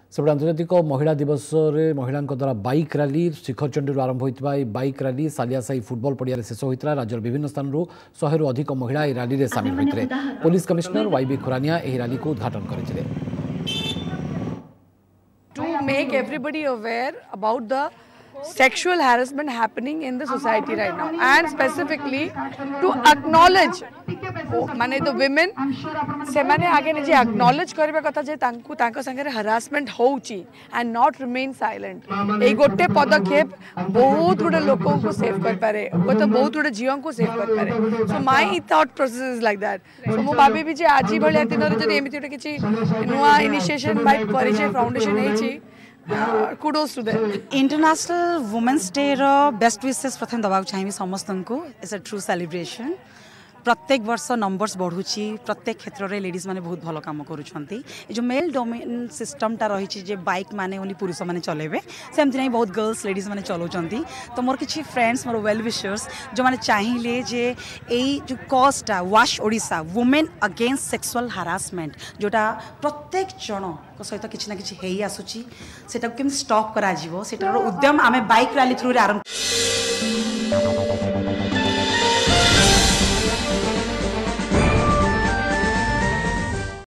सेपटे आंतर्जातिक महिला दिवस रे महिला द्वारा बाइक रैली शिखरचंडी आरंभ होता बाइक रैली सालियासाही फुटबॉल पड़िया शेष होता राज्यर विभिन्न स्थान 100 रु अधिक महिला यह रैली में सामिल होते पुलिस कमिश्नर वाईबी खुरानिया यह रैली को उद्घाटन करते To make everybody aware about the sexual harassment happening in the society right now and specifically to acknowledge माने the women से माने आगे निजे acknowledge करबा कथा जे तांकु तांको संगे harassment होउची and not remain silent ए गोटे पदक्षेप बहुत गुडे लोकों को सेव कर पारे वो तो बहुत गुडे जीवन को सेव कर पारे so my thought process is like that so मो भाबी भी जे आजी भलिया दिन रे जदी एमिति उटे किछि नुवा इनिशिएशन बाय परिचय फाउंडेशन हेछि kudos to them. International Women's Day रो बेस्ट विशेस प्रथम दबाव चाहिए समस्त को इट्स अ ट्रू सेलिब्रेशन प्रत्येक वर्ष नंबर्स बढ़ुची प्रत्येक क्षेत्र में लेडीज माने बहुत भल काम करुछंती जो मेल डोमिनेंट सिस्टमटा रही जे बाइक माने ओनली पुरुष माने चलेबे सेमति नहीं बहुत गर्ल्स लेडीज माने चलाउछंती तो मोर किछि फ्रेंड्स मोर वेल विशर्स जो माने चाहिए जे एई जो कॉजटा wash Odisha women against sexual harassment जोटा प्रत्येक जन को सहित किछि ना किछि हेई आसुची सेटा केम स्टॉप करा जीवो सेटार उद्यम आमे बाइक रैली थ्रू रे आरंभ